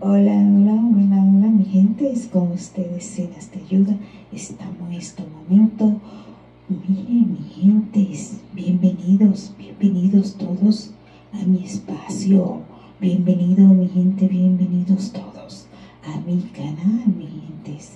Hola, hola, hola, hola, mi gente, es con ustedes Cenas de Ayuda. Estamos en este momento. Miren, mi gente, bienvenidos todos a mi espacio. Bienvenido, mi gente, bienvenidos todos a mi canal, mi gentes.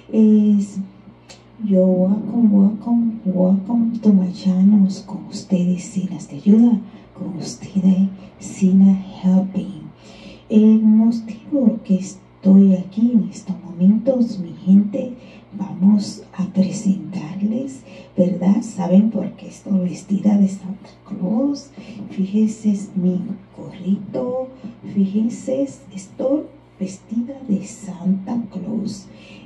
Welcome to my channel. Con ustedes Cenas de Ayuda, con ustedes Cena Helping. El motivo que estoy aquí en estos momentos, mi gente, vamos a presentarles, ¿verdad? ¿Saben por qué estoy vestida de Santa Claus? Fíjense mi gorrito, fíjense, estoy vestida de Santa Claus.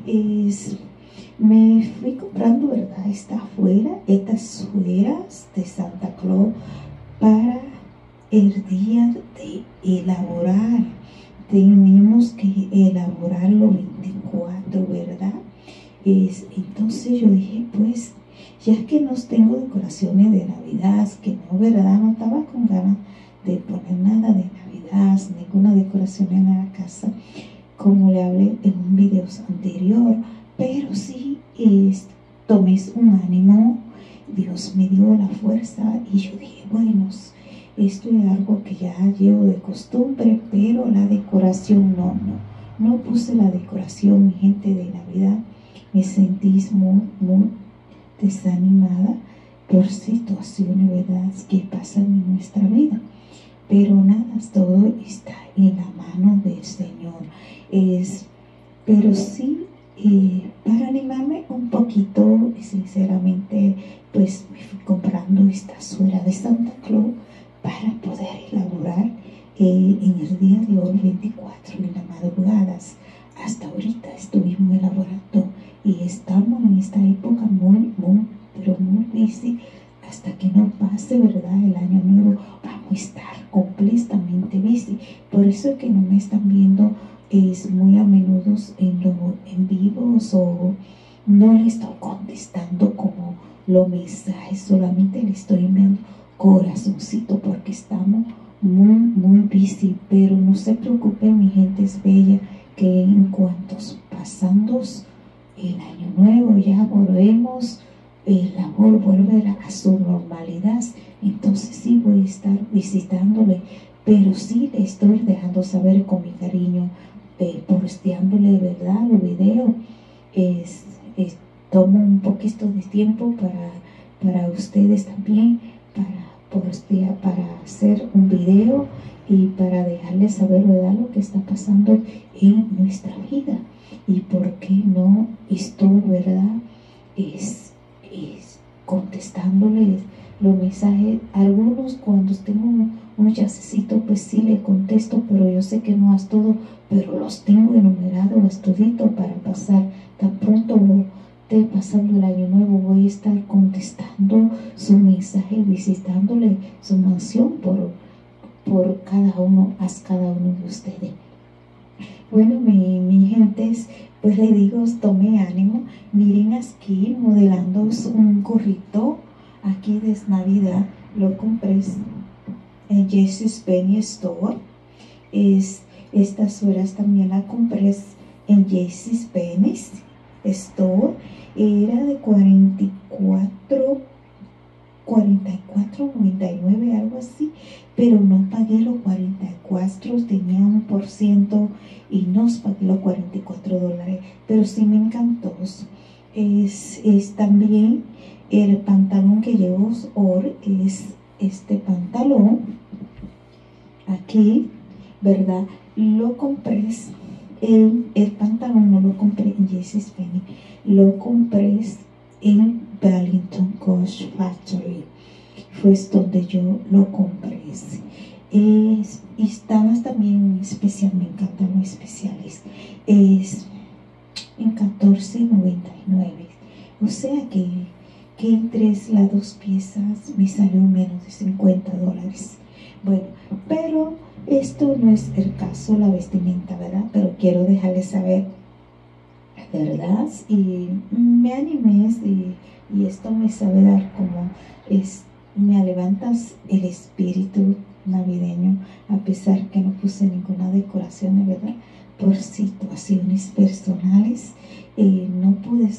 Me fui comprando, ¿verdad? Estas sueras de Santa Claus para el día de elaborar. Tenemos que elaborarlo 24, ¿verdad? Entonces yo dije, pues, ya que no tengo decoraciones de Navidad, que no, ¿verdad? No estaba con ganas de poner nada de Navidad, ninguna decoración en la casa, como le hablé en un video anterior, pero sí tomé un ánimo, Dios me dio la fuerza y yo dije, bueno, esto es algo que ya llevo de costumbre, pero la decoración no puse la decoración, mi gente, de Navidad. Me sentí muy desanimada por situaciones, ¿verdad?, que pasan en nuestra vida. Pero nada, todo está en la mano del Señor. Pero sí, para animarme un poquito, sinceramente, pues me fui comprando esta suera de Santa Claus para poder elaborar en el día de hoy, 24, en las madrugadas. Hasta ahorita estuvimos elaborando y estamos en esta época pero muy busy. Hasta que no pase, ¿verdad?, el año nuevo, vamos a estar completamente busy. Por eso es que no me están viendo muy a menudo en vivos, o no le estoy contestando como los mensajes, solamente le estoy enviando corazoncito porque estamos muy busy. Pero no se preocupen, mi gente es bella, que en cuanto pasando el año nuevo ya volvemos, el amor vuelve a su normalidad. Entonces sí voy a estar visitándole, pero sí le estoy dejando saber con mi cariño, posteándole, ¿verdad?, los videos. Tomo un poquito de tiempo para ustedes también, para hacer un video y para dejarles saber, ¿verdad?, lo que está pasando en nuestra vida y por qué no estoy, ¿verdad?, contestándoles los mensajes. Algunos, cuando tengo un chancecito, pues sí le contesto, pero yo sé que no es todo, pero los tengo enumerados todito para pasar. Tan pronto esté pasando el año nuevo, voy a estar contestando su mensaje, visitándole su mansión por cada uno de ustedes. Bueno, mi gentes, pues le digo, tome ánimo. Miren aquí, modelando un gorrito aquí de Navidad. Lo compré en JCPenney Store. Estas sueras también la compré en JCPenney Store. Era de 44.99, algo así, pero no pagué los 44, tenía 1% y no pagué los $44, pero sí me encantó. Es también el pantalón que llevo hoy, es este pantalón aquí, ¿verdad? Lo compré el pantalón, no lo compré en JCPenney, lo compré en Burlington Coat Factory. Fue donde yo lo compré. Y estaba también especial, me encantan los especiales. Es en $14.99. O sea que entre las dos piezas me salió menos de $50. Bueno, pero esto no es el caso, la vestimenta, ¿verdad? Pero quiero dejarles saber, ¿verdad? Y me animé, y esto me sabe dar como me levantas el espíritu navideño, a pesar que no puse ninguna decoración, ¿verdad? por situaciones personales, no puedes,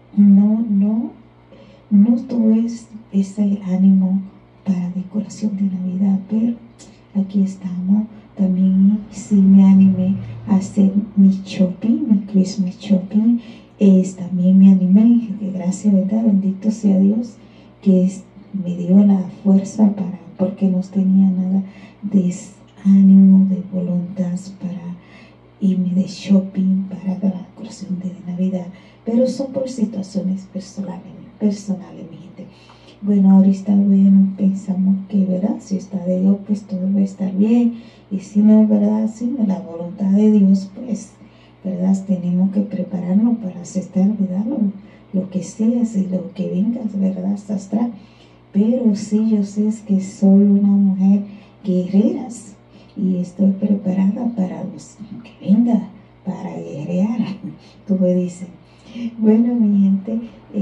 no tuve ese ánimo para decoración de Navidad, pero aquí estamos. También sí me animé a hacer mi shopping, mi Christmas shopping. También me animé, que gracias, ¿verdad? Bendito sea Dios, que me dio la fuerza porque no tenía nada de ánimo, de voluntad para irme de shopping para la decoración de Navidad. Pero son por situaciones personales, mi gente. Bueno, ahorita pensamos que, ¿verdad? Si está de Dios, pues todo va a estar bien. Y si no, ¿verdad? Si la voluntad de Dios, pues, ¿verdad? Tenemos que prepararnos para aceptar, ¿verdad? Lo que sea, si lo que venga, ¿verdad? Hasta atrás. Pero sí, yo sé que soy una mujer guerrera y estoy preparada para los que venga, para guerrear, como dicen. Bueno, mi gente,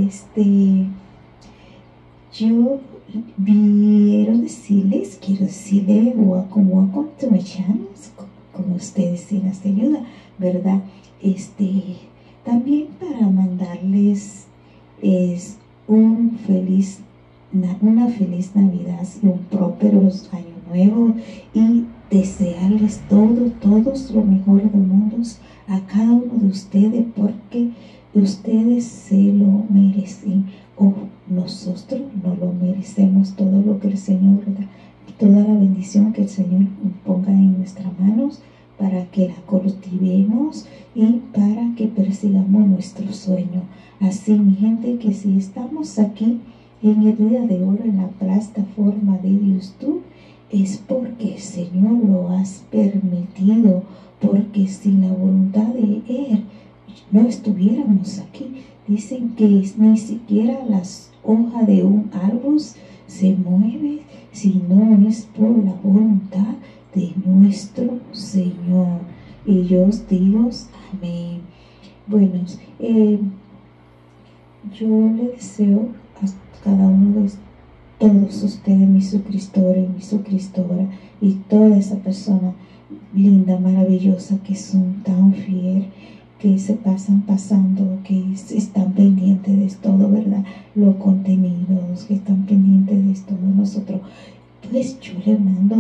yo quiero decirles, welcome to my channel, como ustedes tienen esta ayuda, ¿verdad? También para mandarles una feliz Navidad y un próspero año nuevo, y desearles todos lo mejor del mundo a cada uno de ustedes, porque ustedes se lo merecen, o nosotros no lo merecemos, todo lo que el Señor da, toda la bendición que el Señor ponga en nuestras manos para que la cultivemos y para que persigamos nuestro sueño. Así, mi gente, que si estamos aquí en el día de hoy en la plataforma de YouTube, es porque el Señor lo has permitido, porque sin la voluntad de Él no estuviéramos aquí. Dicen que ni siquiera las hojas de un árbol se mueve si no es por la voluntad de nuestro Señor. Y yo os digo amén. Bueno, yo le deseo a cada uno de todos ustedes, mis suscriptores y mis suscriptoras, y toda esa persona linda, maravillosa, que son tan fieles, que se pasan pasando, que están pendientes de todo, ¿verdad? Los contenidos, que están pendientes de todo nosotros. Pues yo le mando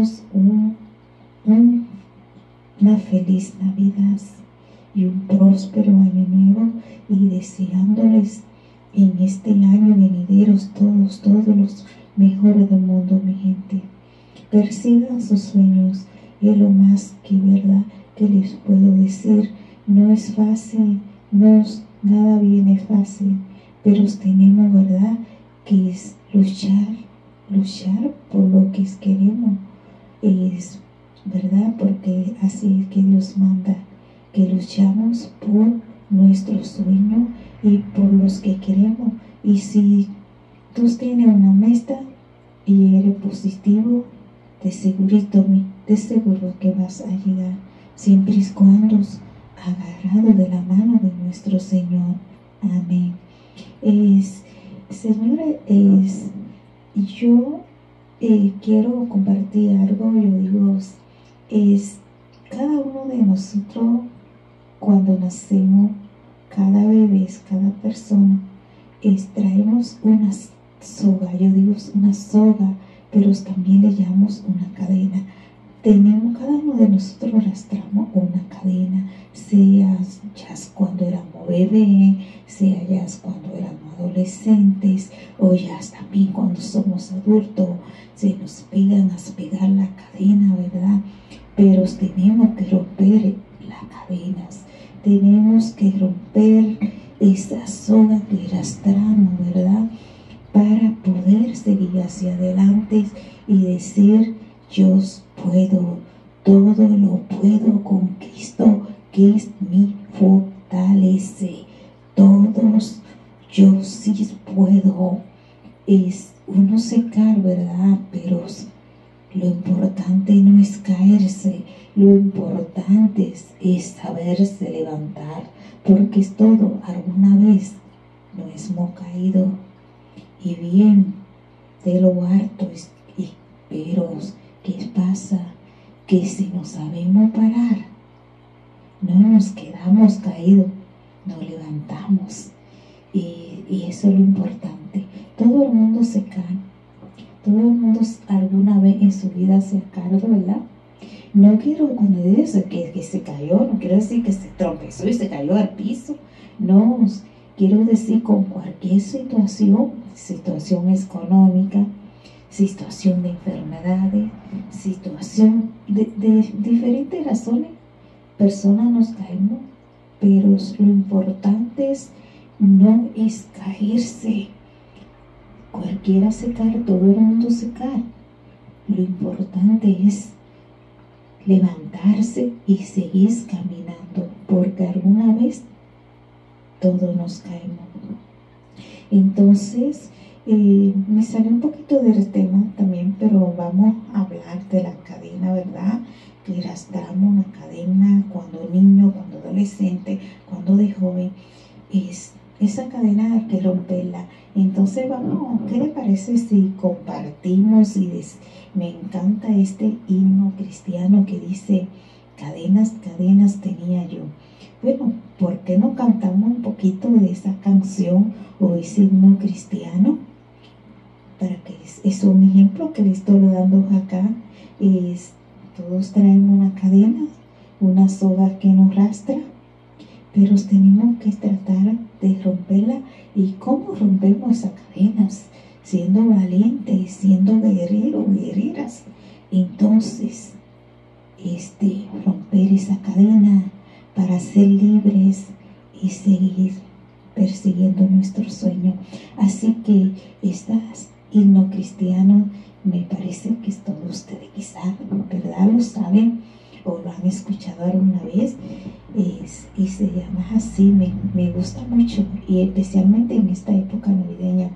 una feliz Navidad y un próspero año nuevo, y deseándoles en este año venideros todos los mejores del mundo, mi gente. Persigan sus sueños, es lo más que, ¿verdad?, que les puedo decir. No es fácil, nada viene fácil, pero tenemos, ¿verdad?, que es luchar por lo que queremos, es verdad, porque así es que Dios manda, que luchamos por nuestro sueño y por los que queremos. Y si tú tienes una meta y eres positivo, de seguro que vas a llegar, siempre y cuando agarrado de la mano de nuestro Señor. Amén. Señores, yo quiero compartir algo. Yo digo, cada uno de nosotros, cuando nacemos, cada bebé, cada persona, traemos una soga. Yo digo una soga, pero también le llamamos una cadena. Cada uno de nosotros arrastramos una cadena, sea ya cuando éramos bebés, sea ya cuando éramos adolescentes, o ya también cuando somos adultos, se nos pegan a pegar la cadena, ¿verdad? Pero tenemos que romper las cadenas, tenemos que romper esa soga que arrastramos, ¿verdad?, para poder seguir hacia adelante y decir, yo puedo, todo lo puedo con Cristo, que es mi fortalece. Todos, yo sí puedo. Uno se cae, ¿verdad?, pero lo importante no es caerse, lo importante es saberse levantar, porque es todo, alguna vez nos hemos caído, y bien de lo harto, pero ¿qué pasa? Que si no sabemos parar, no nos quedamos caídos, nos levantamos. Y eso es lo importante. Todo el mundo se cae. Todo el mundo alguna vez en su vida se ha caído, ¿verdad? No quiero, cuando digo que se cayó, no quiero decir que se tropezó y se cayó al piso. No, quiero decir con cualquier situación económica, situación de enfermedades, situación de diferentes razones, personas nos caemos, pero lo importante es no es caerse. Cualquiera se cae, todo el mundo se cae. Lo importante es levantarse y seguir caminando, porque alguna vez todos nos caemos. Entonces, me salió un poquito del tema también, pero vamos a hablar de la cadena, ¿verdad? Que arrastramos una cadena cuando niño, cuando adolescente, cuando de joven. Esa cadena hay que romperla. Entonces vamos, ¿qué le parece si compartimos? Me encanta este himno cristiano que dice, cadenas, cadenas tenía yo. Bueno, ¿por qué no cantamos un poquito de esa canción o ese himno cristiano? Para que es un ejemplo que le estoy dando acá. Todos traemos una cadena, una soga que nos arrastra, pero tenemos que tratar de romperla. ¿Y cómo rompemos esas cadenas? Siendo valientes, siendo guerreros, guerreras. Entonces, romper esa cadena para ser libres y seguir persiguiendo nuestro sueño. Así que estas himno cristiano me parece que todos ustedes quizás, ¿verdad? Lo saben o lo han escuchado alguna vez. Y se llama así, me gusta mucho, y especialmente en esta época navideña.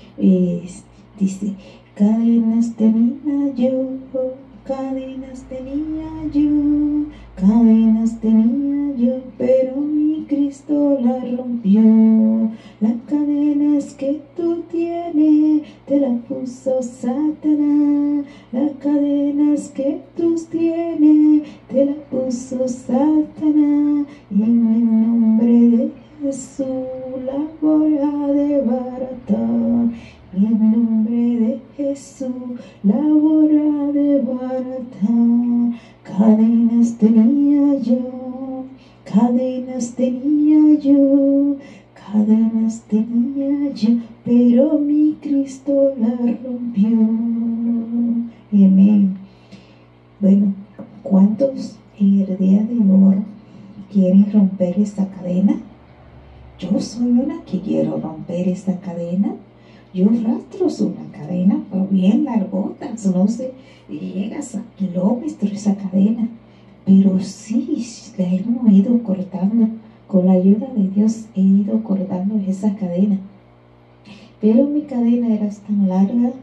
Dice, cadenas tenía yo, cadenas tenía yo, cadenas tenía yo, pero mi Cristo la rompió. Las cadenas que tú tienes te las puso Satanás. Las cadenas que tú tienes te las puso Satanás. Y en el nombre de Jesús la voy a desbaratar. En el nombre de Jesús la voy a desbaratar. Cadenas tenía yo, cadenas tenía yo, cadenas tenía yo, pero mi Cristo la rompió. Amén. Bueno, ¿cuántos en el día de hoy quieren romper esta cadena? Yo soy una que quiero romper esta cadena. Yo rastro una cadena, pero bien largotas, no sé, llegas a kilómetros esa cadena, pero sí, la hemos ido cortando, con la ayuda de Dios he ido cortando esa cadena, pero mi cadena era tan larga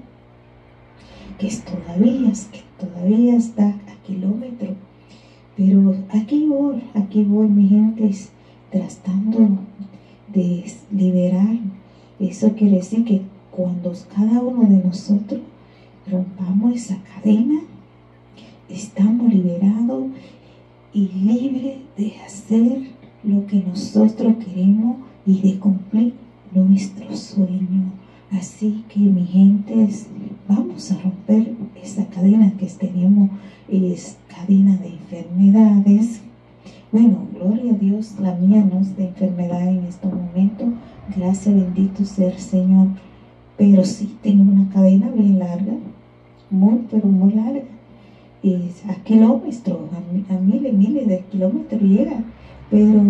que todavía está a kilómetros, pero aquí voy mi gente, tratando de liberar. Eso quiere decir que cuando cada uno de nosotros rompamos esa cadena, estamos liberados y libres de hacer lo que nosotros queremos y de cumplir nuestro sueño. Así que mi gente, vamos a romper esa cadena que tenemos, es cadena de enfermedades. Bueno, gloria a Dios, la mía no es de enfermedad en estos momentos, gracias, bendito sea el Señor, pero sí tengo una cadena bien larga, pero muy larga, a kilómetros, a miles de kilómetros llega, pero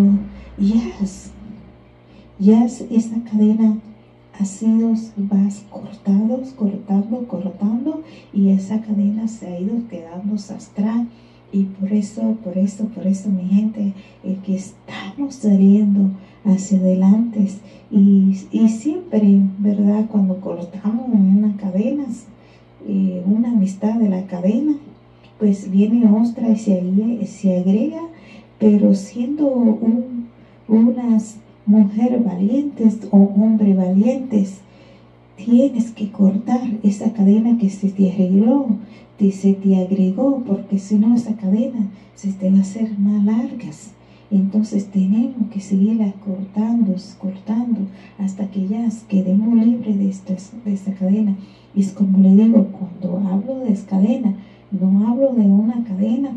ya esa cadena ha sido, vas cortando, y esa cadena se ha ido quedando atrás. Y por eso, mi gente, que estamos saliendo hacia adelante. Y siempre, ¿verdad? Cuando cortamos una cadena, una amistad de la cadena, pues viene otra y se agrega, pero siendo unas mujeres valientes o hombres valientes, tienes que cortar esa cadena que se te agregó, porque si no esa cadena se te va a hacer más largas. Entonces tenemos que seguirla cortando hasta que ya quedemos libres de esta cadena. Y es como le digo, cuando hablo de cadena, no hablo de una cadena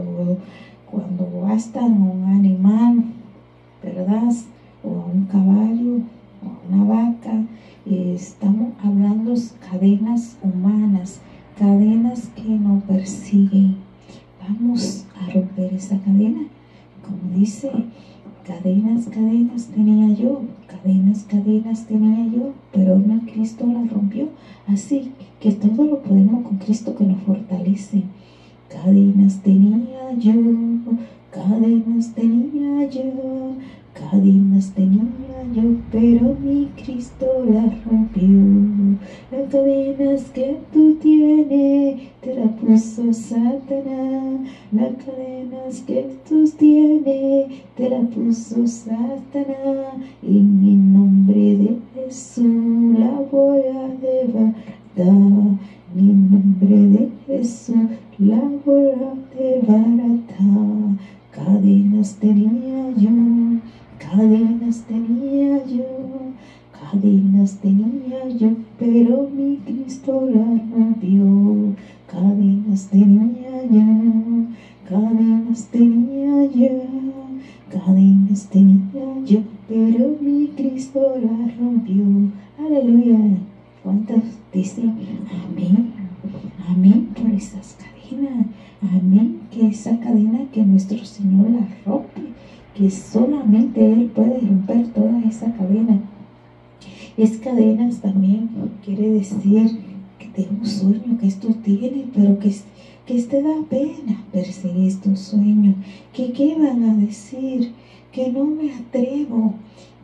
cuando bastan un animal, ¿verdad? O a un caballo, o a una vaca. Estamos hablando de cadenas humanas, cadenas que nos persiguen. Vamos a romper esa cadena. Como dice, cadenas tenía yo, cadenas tenía yo, pero mi Cristo la rompió. Así que todo lo podemos con Cristo que nos fortalece. Cadenas tenía yo, cadenas tenía yo, cadenas tenía yo, pero mi Cristo las rompió. Las cadenas que tú tienes te las puso Satanás. Las cadenas que tú tienes te las puso Satanás. En el nombre de Jesús la voy a levantar. En el nombre de Jesús la voy a desbaratar. Cadenas tenía yo, cadenas tenía yo, cadenas tenía yo, pero mi Cristo la rompió. Cadenas tenía yo, cadenas tenía yo, cadenas tenía yo, pero mi Cristo la rompió. Aleluya. ¿Cuántos dicen amén? Amén por esas cadenas. Amén, que esa cadena que nuestro Señor la rompe, que solamente Él puede romper toda esa cadena. Es cadenas también quiere decir que tengo un sueño que esto tiene, pero que te da pena perseguir estos sueños. Que qué van a decir, que no me atrevo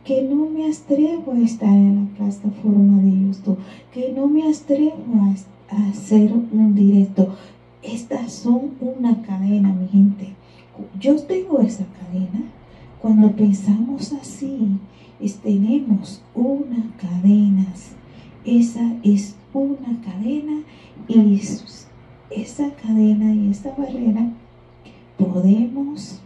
a estar en la plataforma de YouTube, que no me atrevo a hacer un directo. Estas son una cadena, mi gente. Yo tengo esa cadena. Cuando pensamos así, tenemos una cadena. Esa es una cadena, y esa cadena y esa barrera podemos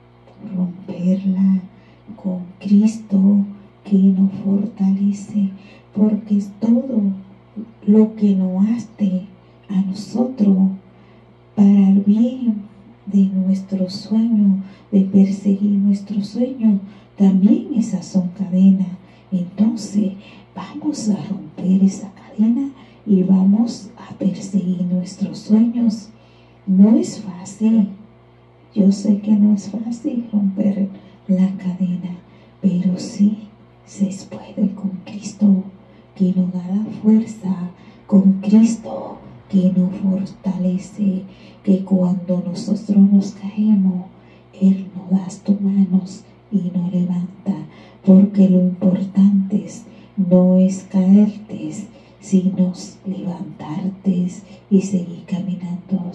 romperla con Cristo que nos fortalece, porque es todo lo que nos hace a nosotros para el bien de nuestro sueño, de perseguir nuestro sueño. También esas son cadenas. Entonces vamos a romper esa cadena y vamos a perseguir nuestros sueños. No es fácil. Yo sé que no es fácil romper la cadena, pero sí se puede con Cristo que nos da la fuerza, con Cristo que nos fortalece, que cuando nosotros nos caemos, Él nos da tus manos y nos levanta, porque lo importante no es caerte, sino levantarte y seguir caminando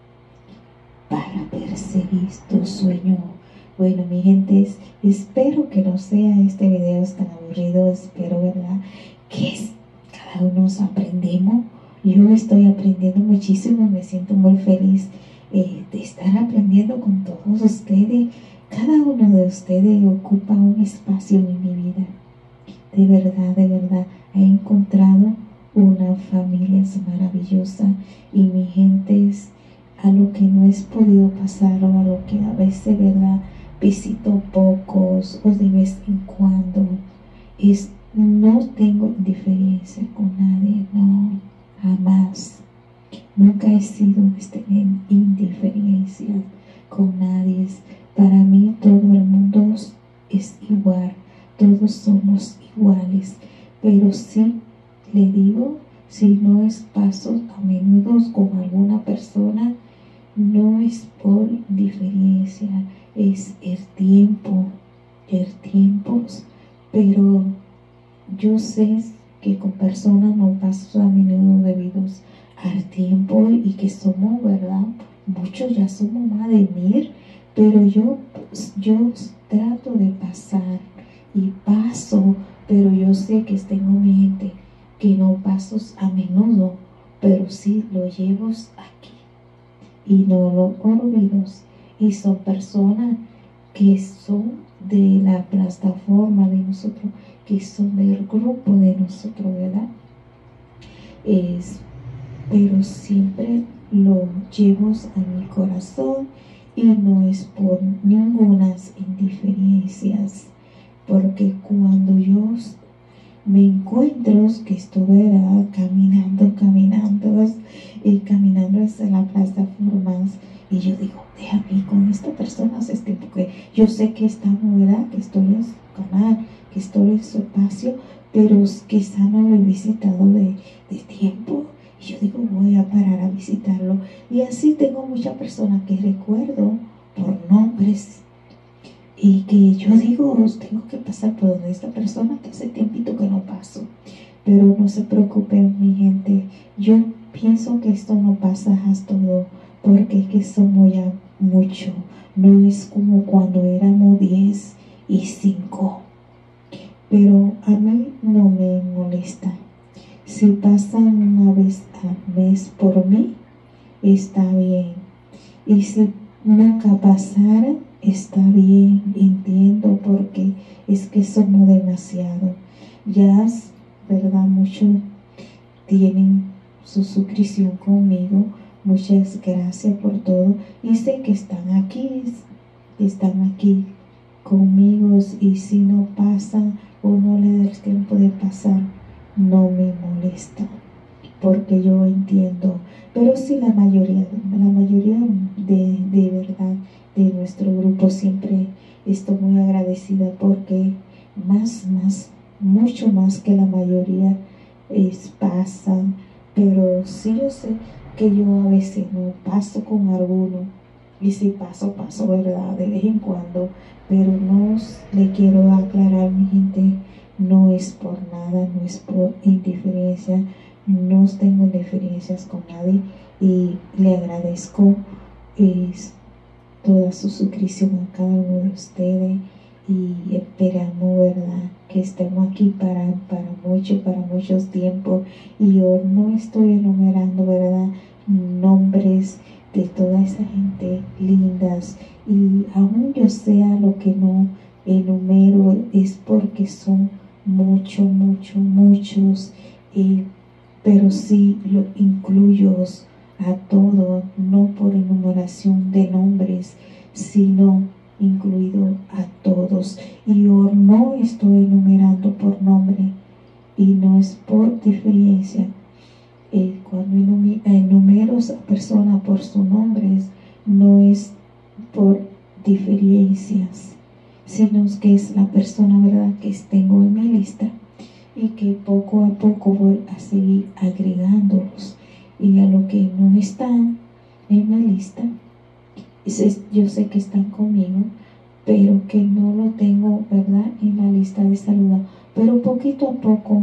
para perseguir tu sueño. Bueno, mi gente, espero que no sea este video tan aburrido. Espero, ¿verdad?, que cada uno aprendemos. Yo estoy aprendiendo muchísimo, me siento muy feliz de estar aprendiendo con todos ustedes. Cada uno de ustedes ocupa un espacio en mi vida. De verdad, he encontrado una familia maravillosa, y mi gente a lo que no es podido pasar, o a lo que a veces, ¿verdad?, visito pocos o de vez en cuando, no tengo indiferencia con nadie, no, jamás. Nunca he sido en indiferencia con nadie. Para mí todo el mundo es igual, todos somos iguales, pero sí le digo, si no es paso a menudo con alguna persona, no es por diferencia, es el tiempo, pero yo sé que con personas no paso a menudo debido al tiempo, y que somos, ¿verdad?, muchos ya somos más de 1000, pero yo trato de pasar y paso, pero yo sé que tengo mi gente que no paso a menudo, pero sí lo llevo aquí y no lo olvido. Y son personas que son de la plataforma de nosotros, que son del grupo de nosotros, ¿verdad? Pero siempre lo llevo a mi corazón y no es por ninguna indiferencias, porque cuando yo me encuentro que estuve caminando hacia la plataforma y yo digo, déjame con esta persona hace tiempo que yo sé que estamos, ¿verdad? Que estoy en su canal, que estoy en su espacio, pero quizá no lo he visitado de tiempo. Y yo digo, voy a parar a visitarlo. Y así tengo muchas personas que recuerdo por nombres y que yo digo, tengo que pasar por donde esta persona que hace tiempito que no paso. Pero no se preocupen, mi gente. Yo pienso que esto no pasa hasta todo, porque es que somos ya mucho. No es como cuando éramos 10 y 5. Pero a mí no me molesta. Si pasan una vez al mes por mí, está bien. Y si nunca pasara, está bien, entiendo, porque es que somos demasiado. Ya, ¿verdad? Muchos tienen su suscripción conmigo. Muchas gracias por todo. Y sé que están aquí conmigo, y si no pasan o no le da el tiempo de pasar, no me molesta, porque yo entiendo. Pero sí, la mayoría de verdad de nuestro grupo siempre estoy muy agradecida, porque mucho más que la mayoría pasan. Pero sí, yo sé que yo a veces no paso con alguno, y si paso, ¿verdad? De vez en cuando, pero no le quiero aclarar, mi gente, no es por nada, no es por indiferencia, no tengo indiferencias con nadie, y le agradezco toda su suscripción a cada uno de ustedes, y esperamos, ¿verdad?, que estemos aquí para muchos tiempos. Y yo no estoy enumerando, ¿verdad?, nombres de toda esa gente lindas, y aún yo sea lo que no enumero, es porque son muchos, pero sí lo incluyo a todos, no por enumeración de nombres, sino incluido a todos. Y yo no estoy enumerando por nombre, y no es por diferencia. Cuando enumero a personas por sus nombres, no es por diferencias, sino que es la persona, ¿verdad?, que tengo en mi lista, y que poco a poco voy a seguir agregándolos. Y a los que no están en mi lista, yo sé que están conmigo, pero que no lo tengo, ¿verdad?, en la lista de salud. Pero poquito a poco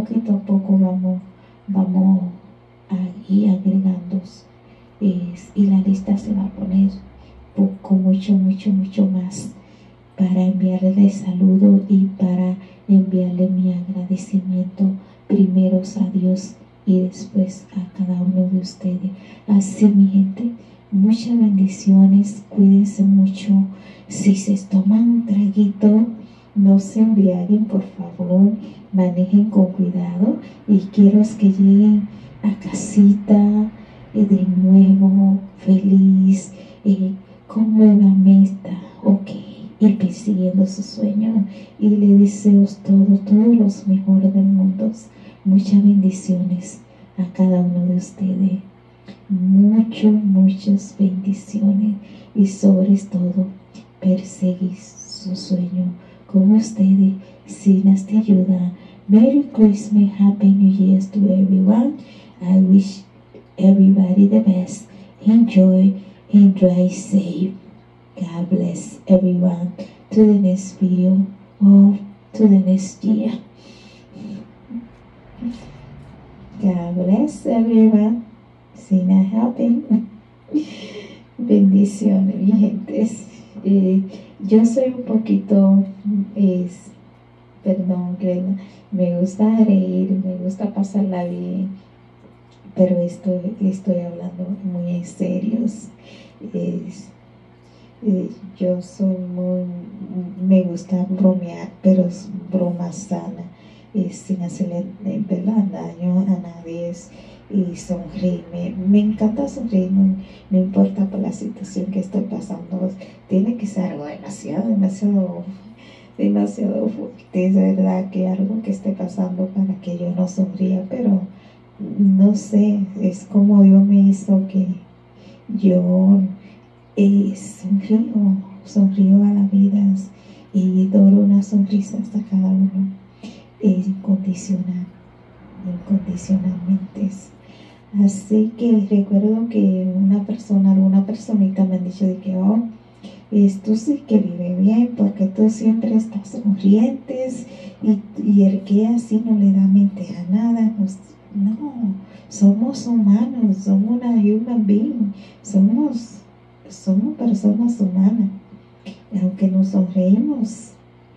vamos a ir agregando, y la lista se va a poner con mucho más, para enviarle saludo y para enviarle mi agradecimiento primero a Dios y después a cada uno de ustedes. Así, mi gente, muchas bendiciones, cuídense mucho. Si se toman un traguito, no se embriaguen, por favor, manejen con cuidado, y quiero que lleguen a casita de nuevo, feliz, con nueva meta, ok, y persiguiendo su sueño. Y le deseo todos los mejores del mundo. Muchas bendiciones a cada uno de ustedes. Muchas bendiciones, y sobre todo, perseguir su sueño con ustedes sin esta ayuda. Merry Christmas, Happy New Year to everyone. I wish everybody the best. Enjoy and drive safe. God bless everyone. To the next video, or to the next year. God bless everyone. Sina helping. Bendiciones, mi gente. Yo soy un poquito, perdón, me gusta reír, me gusta pasarla bien, pero estoy hablando muy en serio. Yo soy muy, me gusta bromear, pero es broma sana, sin hacerle ¿verdad? Daño a nadie. Y sonreír, me encanta sonreír, no, no importa por la situación que estoy pasando, tiene que ser algo demasiado fuerte, es verdad que algo que esté pasando para que yo no sonría, pero no sé, es como Dios me hizo que yo sonrío a la vida y doy una sonrisa hasta cada uno, incondicionalmente. Así que recuerdo que alguna personita me han dicho de que, oh, tú sí que vive bien porque tú siempre estás sonrientes y el que así no le da mente a nada. No, somos humanos, somos una human being, somos personas humanas. Aunque nos sonreímos,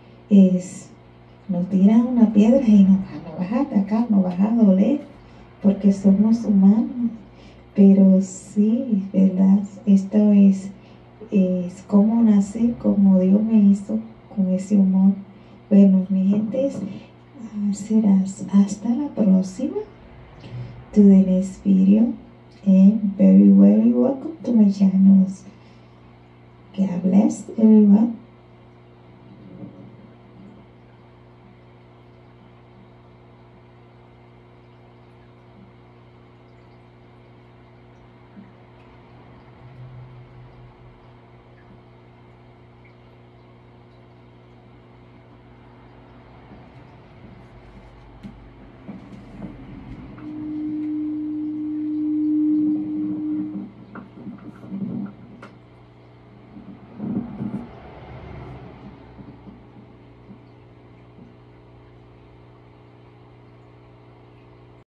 nos tiran una piedra y nos vas a atacar, nos vas a doler, porque somos humanos. Pero sí, ¿verdad? Esto es como nací, como Dios me hizo, con ese humor. Bueno, mi gente, serás hasta la próxima, to the next video, and very welcome to my channel. God bless everyone.